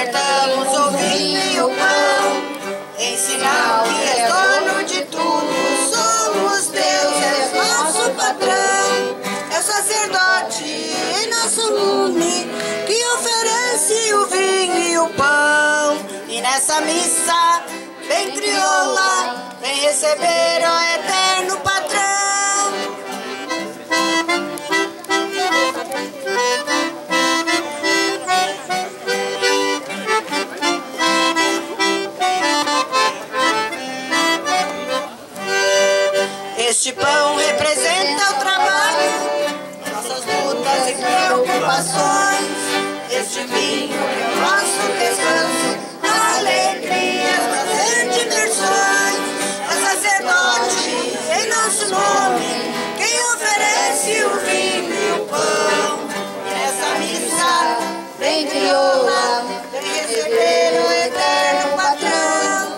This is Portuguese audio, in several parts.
ofertamos o vinho e o pão, em sinal que és dono de tudo. Somos Deus, és nosso patrão, é sacerdote em nosso lume, que oferece o vinho e o pão. E nessa missa bem crioula, vem receber, ó eterno patrão. Este pão representa o trabalho, nossas lutas e preocupações. Este vinho é o nosso descanso, alegrias, prazer, diversões. É sacerdote em nosso nome, quem oferece o vinho e o pão. E nessa missa bem crioula, vem receber o eterno patrão.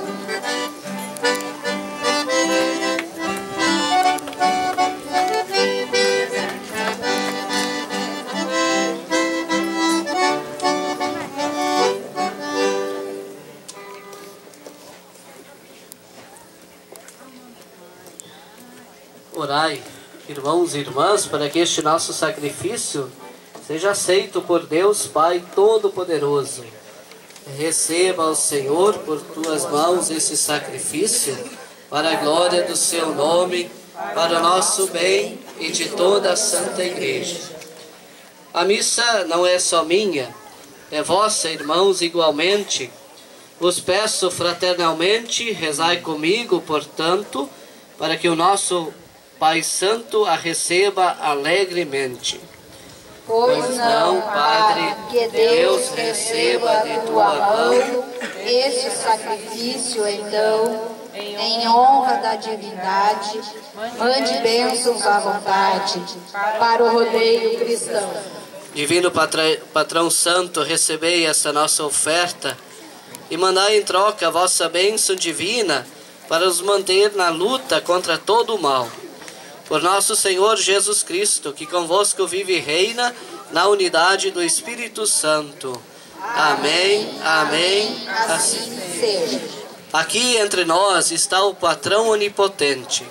Orai, irmãos e irmãs, para que este nosso sacrifício seja aceito por Deus Pai Todo-Poderoso. Receba, ó Senhor, por tuas mãos esse sacrifício, para a glória do seu nome, para o nosso bem e de toda a Santa Igreja. A missa não é só minha, é vossa, irmãos, igualmente. Vos peço fraternalmente, rezai comigo, portanto, para que o nosso Pai Santo a receba alegremente. Pois não, Padre, que Deus receba de tua mão este sacrifício, então, em honra da divindade, mande bênçãos à vontade para o rodeio cristão. Divino Patrão Santo, recebei essa nossa oferta e mandai em troca a vossa bênção divina para nos manter na luta contra todo o mal. Por nosso Senhor Jesus Cristo, que convosco vive e reina na unidade do Espírito Santo. Amém, amém, assim seja. Aqui entre nós está o Patrão Onipotente.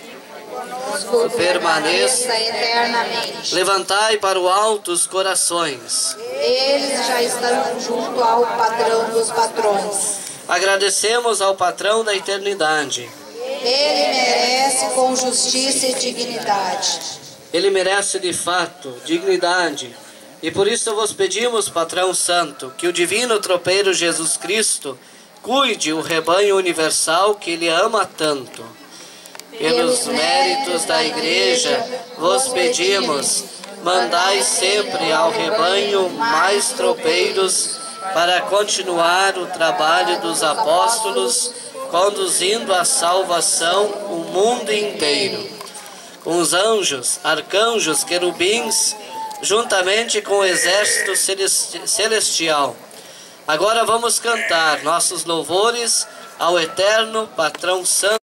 Permaneça eternamente. Levantai para o alto os corações. Eles já estão junto ao Patrão dos patrões. Agradecemos ao Patrão da eternidade. Ele merece com justiça e dignidade. Ele merece de fato dignidade. E por isso vos pedimos, Patrão Santo, que o divino tropeiro Jesus Cristo cuide o rebanho universal que Ele ama tanto. Pelos méritos da Igreja, vos pedimos, mandai sempre ao rebanho mais tropeiros para continuar o trabalho dos apóstolos, conduzindo à salvação o mundo inteiro. Com os anjos, arcanjos, querubins, juntamente com o exército celestial. Agora vamos cantar nossos louvores ao eterno Patrão Santo.